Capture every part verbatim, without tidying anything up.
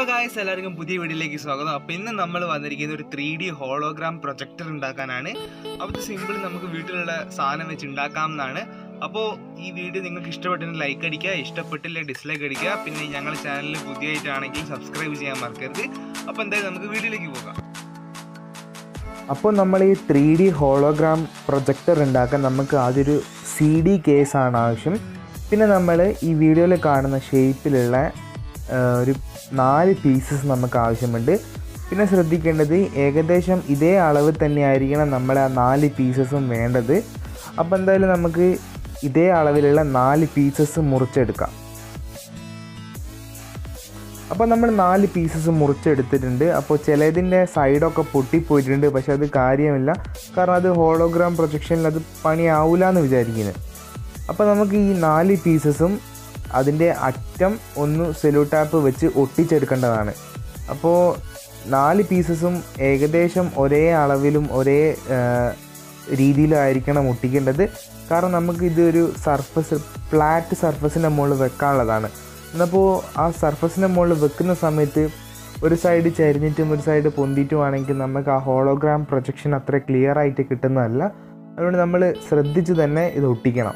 guys, എല്ലാവർക്കും പുതിയ വീഡിയോയിലേക്ക് സ്വാഗതം. അപ്പോൾ ഇന്ന് നമ്മൾ വന്നിരിക്കുന്നത് ഒരു ത്രീ ഡി ഹോളോഗ്രാം പ്രൊജക്ടർ ഉണ്ടാക്കാനാണ്. അപ്പോൾ ഇത് സിമ്പിൾ നമുക്ക് വീട്ടിലുള്ള സാധനം വെച്ച് ഉണ്ടാക്കാവുന്നതാണ്. അപ്പോൾ ഈ വീഡിയോ നിങ്ങൾക്ക് ഇഷ്ടപ്പെട്ടെങ്കിൽ ലൈക്ക് അടിക്കുക, ഇഷ്ടപ്പെട്ടില്ല ഡിസ്ലൈക്ക് അടിക്കുക. പിന്നെ ഞങ്ങളുടെ ചാനൽ പുതിയതായിട്ടാണെങ്കിൽ സബ്സ്ക്രൈബ് ചെയ്യാൻ മറക്കരുത്. അപ്പോൾ എന്തായാലും നമുക്ക് വീഡിയോയിലേക്ക് പോകാം. അപ്പോൾ നമ്മൾ ഈ ത്രീ ഡി ഹോളോഗ്രാം പ്രൊജക്ടർ ഉണ്ടാക്കാൻ നമുക്ക് ആദ്യൊരു സി ഡി കേസാണ് ആവശ്യം. പിന്നെ നമ്മൾ ഈ വീഡിയോയിൽ കാണുന്ന ഷേപ്പിലുള്ള ഒരു നാല് പീസസ് നമുക്ക് ആവശ്യമുണ്ട്. പിന്നെ ശ്രദ്ധിക്കേണ്ടത് ഏകദേശം ഇതേ അളവ് തന്നെയായിരിക്കണം നമ്മൾ ആ നാല് പീസസും വേണ്ടത്. അപ്പോൾ എന്തായാലും നമുക്ക് ഇതേ അളവിലുള്ള നാല് പീസസ് മുറിച്ചെടുക്കാം. അപ്പോൾ നമ്മൾ നാല് പീസസ് മുറിച്ചെടുത്തിട്ടുണ്ട്. അപ്പോൾ ചിലതിൻ്റെ സൈഡൊക്കെ പൊട്ടിപ്പോയിട്ടുണ്ട്, പക്ഷെ അത് കാര്യമില്ല, കാരണം അത് ഹോളോഗ്രാം പ്രൊജക്ഷനിൽ അത് പണിയാവില്ല എന്ന് വിചാരിക്കുന്നത്. അപ്പോൾ നമുക്ക് ഈ നാല് പീസസും അതിൻ്റെ അറ്റം ഒന്ന് സെലോ ടാപ്പ് വെച്ച് ഒട്ടിച്ചെടുക്കേണ്ടതാണ്. അപ്പോൾ നാല് പീസസും ഏകദേശം ഒരേ അളവിലും ഒരേ രീതിയിലായിരിക്കണം ഒട്ടിക്കേണ്ടത്. കാരണം നമുക്ക് ഇതൊരു സർഫസ് ഫ്ലാറ്റ് സർഫസിൻ്റെ മുകളിൽ വെക്കാനുള്ളതാണ്. എന്നപ്പോൾ ആ സർഫസിൻ്റെ മുകളിൽ വെക്കുന്ന സമയത്ത് ഒരു സൈഡ് ചരിഞ്ഞിട്ടും ഒരു സൈഡ് പൊന്തിയിട്ടുമാണെങ്കിൽ നമുക്ക് ആ ഹോളോഗ്രാം പ്രൊജക്ഷൻ അത്ര ക്ലിയർ ആയിട്ട് കിട്ടുന്നതല്ല. അതുകൊണ്ട് നമ്മൾ ശ്രദ്ധിച്ച് തന്നെ ഇത് ഒട്ടിക്കണം.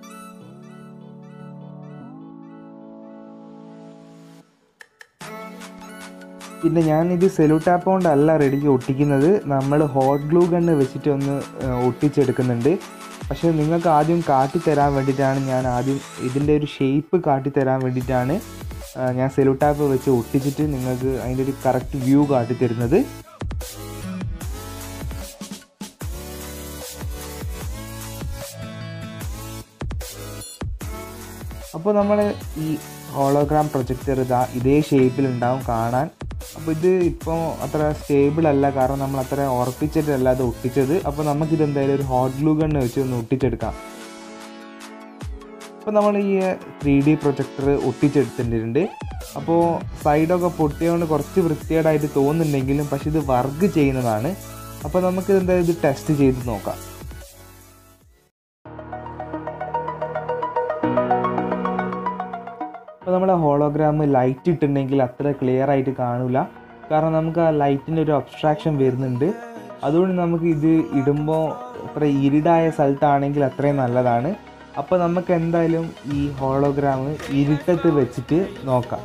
പിന്നെ ഞാനിത് സെലോ ടാപ്പ് കൊണ്ടല്ല റെഡിക്ക് ഒട്ടിക്കുന്നത്, നമ്മൾ ഹോട്ട് ഗ്ലൂ ഗണ്ണ് വെച്ചിട്ട് ഒന്ന് ഒട്ടിച്ചെടുക്കുന്നുണ്ട്. പക്ഷേ നിങ്ങൾക്ക് ആദ്യം കാട്ടിത്തരാൻ വേണ്ടിയിട്ടാണ് ഞാൻ ആദ്യം ഇതിൻ്റെ ഒരു ഷേപ്പ് കാട്ടിത്തരാൻ വേണ്ടിയിട്ടാണ് ഞാൻ സെലോ ടാപ്പ് വെച്ച് ഒട്ടിച്ചിട്ട് നിങ്ങൾക്ക് അതിൻ്റെ ഒരു കറക്റ്റ് വ്യൂ കാട്ടിത്തരുന്നത്. അപ്പോൾ നമ്മൾ ഈ ഹോളോഗ്രാം പ്രൊജക്ടർ ഇതാ ഇതേ ഷേപ്പിലുണ്ടാവും കാണാൻ. അപ്പോൾ ഇത് ഇപ്പോൾ അത്ര സ്റ്റേബിൾ അല്ല, കാരണം നമ്മൾ അത്ര ഉറപ്പിച്ചിട്ടല്ല അത് ഒട്ടിച്ചത്. അപ്പോൾ നമുക്കിത് എന്തായാലും ഒരു ഹോട്ട് ഗ്ലൂ ഗണ്ണ് വെച്ച് ഒന്ന് ഒട്ടിച്ചെടുക്കാം. അപ്പോൾ നമ്മൾ ഈ ത്രീ ഡി പ്രൊജക്ടർ ഒട്ടിച്ചെടുത്തിട്ടുണ്ട്. അപ്പോൾ സൈഡൊക്കെ പൊട്ടിയതുകൊണ്ട് കുറച്ച് വൃത്തികേടായിട്ട് തോന്നുന്നുണ്ടെങ്കിലും പക്ഷെ ഇത് വർക്ക് ചെയ്യുന്നതാണ്. അപ്പോൾ നമുക്കിത് എന്തായാലും ഇത് ടെസ്റ്റ് ചെയ്ത് നോക്കാം. അപ്പോൾ നമ്മൾ ഹോളോഗ്രാം ലൈറ്റ് ഇട്ടിട്ടുണ്ടെങ്കിൽ അത്ര ക്ലിയർ ആയിട്ട് കാണില്ല, കാരണം നമുക്ക് ആ ലൈറ്റിൻ്റെ ഒരു അബ്സ്ട്രാക്ഷൻ വരുന്നുണ്ട്. അതുകൊണ്ട് നമുക്ക് ഇത് ഇടുമ്പോൾ അത്ര ഇരുടായ സ്ഥലത്താണെങ്കിൽ അത്രയും നല്ലതാണ്. അപ്പോൾ നമുക്ക് എന്തായാലും ഈ ഹോളോഗ്രാം ഇരുട്ടത്ത് വെച്ചിട്ട് നോക്കാം.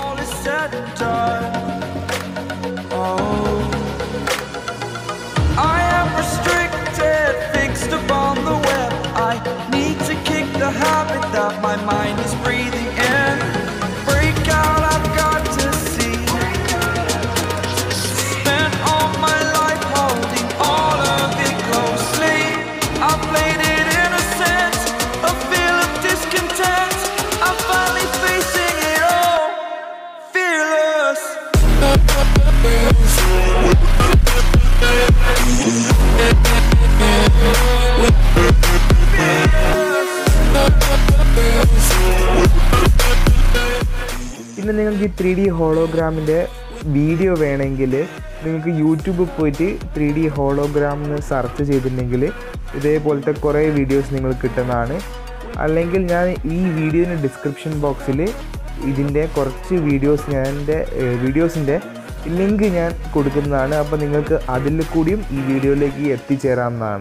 പിന്നെ നിങ്ങൾക്ക് ഈ ത്രീ ഡി ഹോളോഗ്രാമിൻ്റെ വീഡിയോ വേണമെങ്കിൽ നിങ്ങൾക്ക് യൂട്യൂബിൽ പോയിട്ട് ത്രീ ഡി ഹോളോഗ്രാം എന്ന് സെർച്ച് ചെയ്തിട്ടുണ്ടെങ്കിൽ ഇതേപോലത്തെ കുറേ വീഡിയോസ് നിങ്ങൾക്ക് കിട്ടുന്നതാണ്. അല്ലെങ്കിൽ ഞാൻ ഈ വീഡിയോൻ്റെ ഡിസ്ക്രിപ്ഷൻ ബോക്സിൽ ഇതിൻ്റെ കുറച്ച് വീഡിയോസ് ഞാൻ എൻ്റെ വീഡിയോസിൻ്റെ ലിങ്ക് ഞാൻ കൊടുക്കുന്നതാണ്. അപ്പോൾ നിങ്ങൾക്ക് അതിൽ കൂടിയും ഈ വീഡിയോയിലേക്ക് എത്തിച്ചേരാവുന്നതാണ്.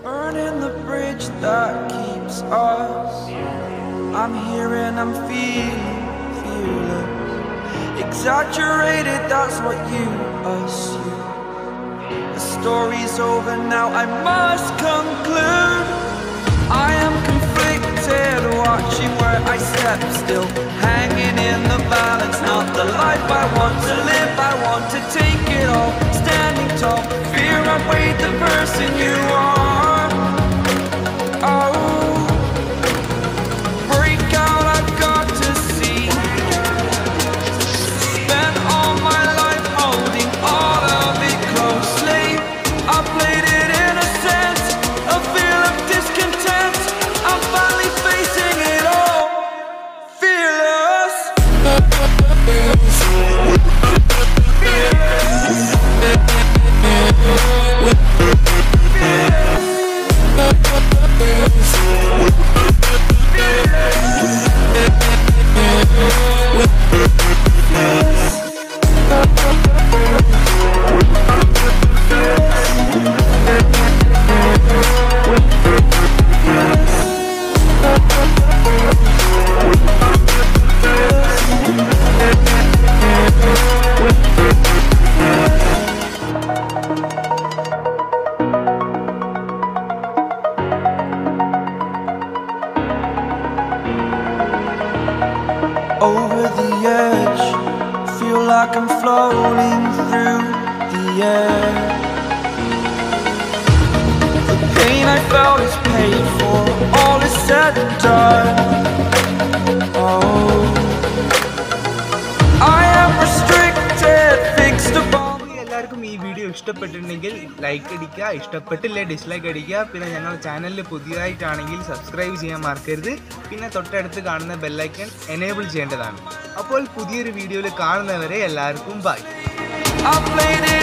Exaggerated, that's what you assume. The story's over now, I must conclude. I am conflicted, watching where I step still, hanging in the balance, not the life I want to live. I want to take it all, standing tall, fear I weighed the person you are. Oh, break out, I've got to see. Spent all my life holding all of it closely. I played it innocent, a feel of discontent. I'm finally facing it all, fearless. Fearless. Fearless. feel like I'm floating through the air. The pain I felt is paid for, all is said and done. Oh, I am restricted, fixed upon. എല്ലാവർക്കും ഈ video ഇഷ്ടപ്പെട്ടിട്ടുണ്ടെങ്കിൽ like അടിക്കുക, ഇഷ്ടപ്പെട്ടില്ലേ dislike അടിക്കുക. പിന്നെ ഞങ്ങളുടെ ചാനലിൽ പുതിയതായിട്ടാണെങ്കിൽ subscribe ചെയ്യാൻ മറക്കരുത്. പിന്നെ തൊട്ടടുത്ത് കാണുന്ന ബെല്ലൈക്കൺ എനേബിൾ ചെയ്യേണ്ടതാണ്. അപ്പോൾ പുതിയൊരു വീഡിയോയിൽ കാണുന്നവരെ എല്ലാവർക്കും ബൈ.